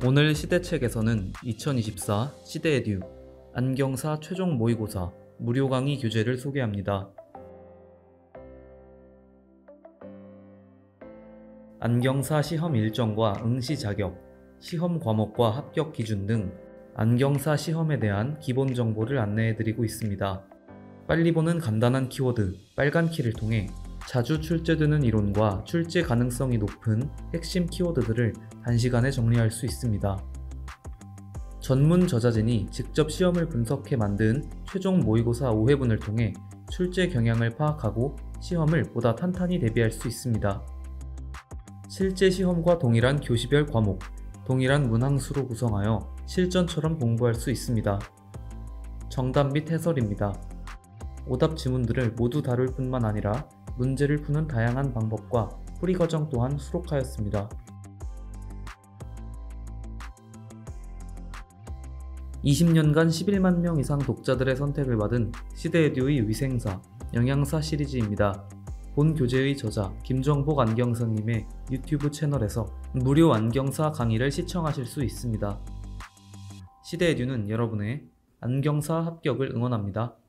오늘 시대책에서는 2024 시대에듀 안경사 최종 모의고사 무료 강의 교재를 소개합니다. 안경사 시험 일정과 응시 자격, 시험 과목과 합격 기준 등 안경사 시험에 대한 기본 정보를 안내해드리고 있습니다. 빨리 보는 간단한 키워드 빨간키를 통해 자주 출제되는 이론과 출제 가능성이 높은 핵심 키워드들을 단시간에 정리할 수 있습니다. 전문 저자진이 직접 시험을 분석해 만든 최종 모의고사 5회분을 통해 출제 경향을 파악하고 시험을 보다 탄탄히 대비할 수 있습니다. 실제 시험과 동일한 교시별 과목, 동일한 문항수로 구성하여 실전처럼 공부할 수 있습니다. 정답 및 해설입니다. 오답 지문들을 모두 다룰 뿐만 아니라 문제를 푸는 다양한 방법과 풀이 과정 또한 수록하였습니다. 20년간 11만 명 이상 독자들의 선택을 받은 시대에듀의 위생사, 영양사 시리즈입니다. 본 교재의 저자 김정복 안경사님의 유튜브 채널에서 무료 안경사 강의를 시청하실 수 있습니다. 시대에듀는 여러분의 안경사 합격을 응원합니다.